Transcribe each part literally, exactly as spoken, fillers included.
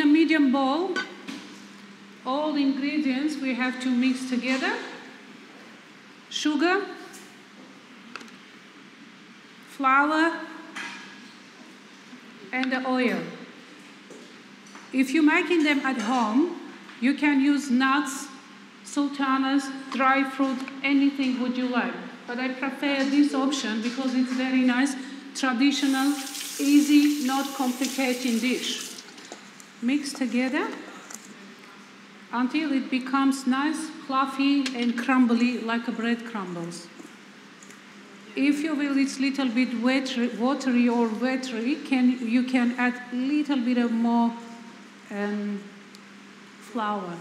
medium bowl, all the ingredients we have to mix together. Sugar, flour, and the oil. If you're making them at home, you can use nuts, sultanas, dry fruit, anything would you like. But I prefer this option because it's very nice, traditional, easy, not complicating dish. Mix together until it becomes nice, fluffy, and crumbly like a bread crumbles. If you will, it's a little bit watery, watery or watery, can, you can add a little bit of more um, flour.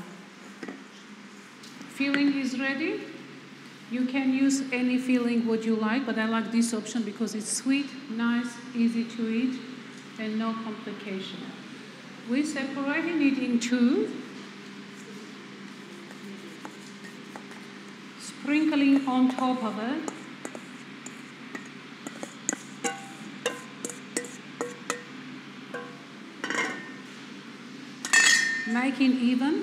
Filling is ready. You can use any filling what you like, but I like this option because it's sweet, nice, easy to eat, and no complication. We're separating it in two, sprinkling on top of it. Making even.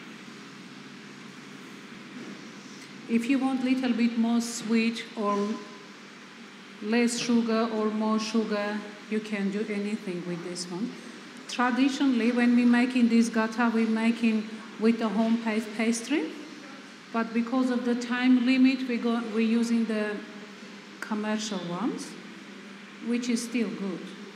If you want a little bit more sweet or less sugar or more sugar, you can do anything with this one. Traditionally, when we're making this gata, we're making with the home pastry. But because of the time limit, we go, we're using the commercial ones, which is still good.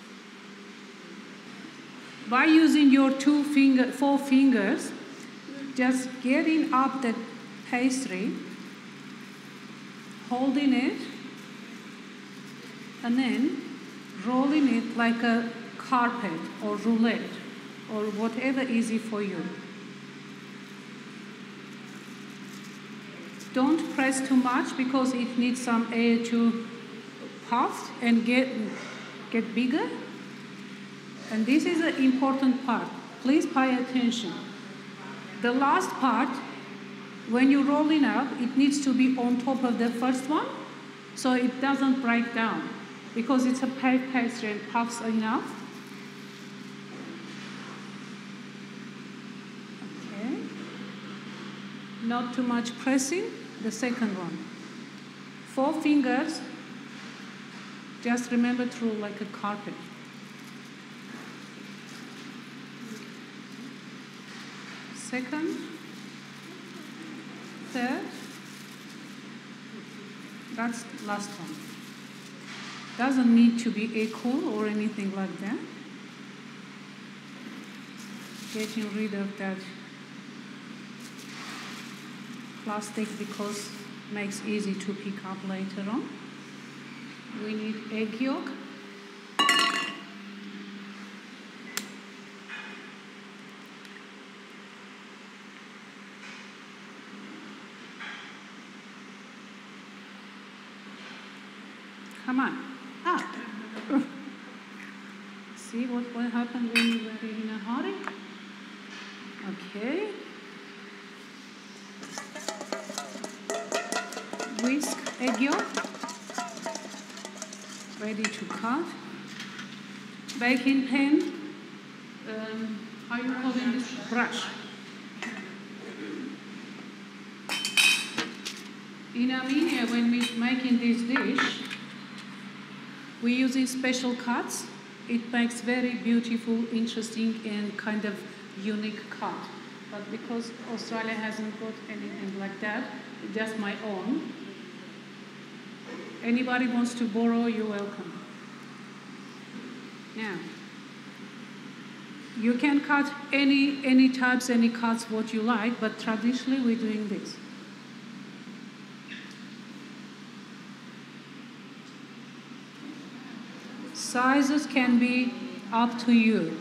By using your two finger, four fingers, just getting up the pastry, holding it, and then rolling it like a carpet or roulette or whatever easy for you. Don't press too much because it needs some air to puff and get, get bigger. And this is an important part. Please pay attention. The last part, when you're rolling up, it needs to be on top of the first one so it doesn't break down because it's a pastry and puffs enough. Okay. Not too much pressing. The second one. Four fingers, just remember to roll like a carpet. Second, third, that's the last one. Doesn't need to be equal or anything like that. Getting rid of that plastic because it makes easy to pick up later on. We need egg yolk. Come on, up. See what will happen when you are in a hurry? Okay. Whisk egg yolk. Ready to cut. Baking pan. Um, how you call this? Brush. In Armenia, when we're making this dish, we're using special cuts. It makes very beautiful, interesting, and kind of unique cut. But because Australia hasn't got anything like that, it's just my own. Anybody wants to borrow, you're welcome. Now, you can cut any, any types, any cuts, what you like, but traditionally we're doing this. Sizes can be up to you.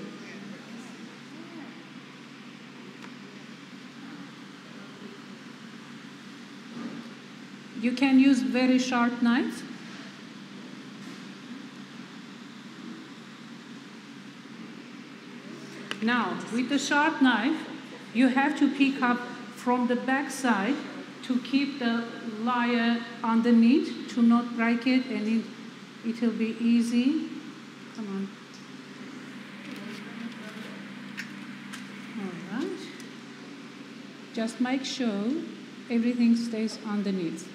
You can use very sharp knives. Now, with the sharp knife, you have to pick up from the back side to keep the layer underneath to not break it, and it, it'll be easy. Come on. Just make sure everything stays underneath.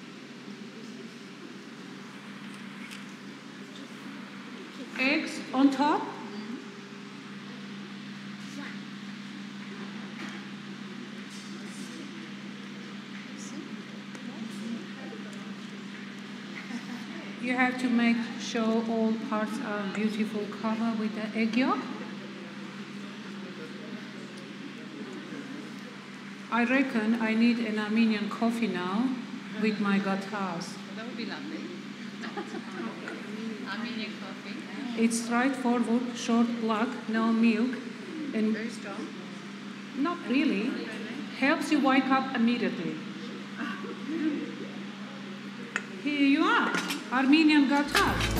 Eggs on top. You have to make sure all parts are beautiful cover with the egg yolk. I reckon I need an Armenian coffee now with my guitars. That would be lovely. Armenian coffee. It's straightforward, short, black, no milk, and Very strong. not really. Helps you wake up immediately. Here you are, Armenian guitar.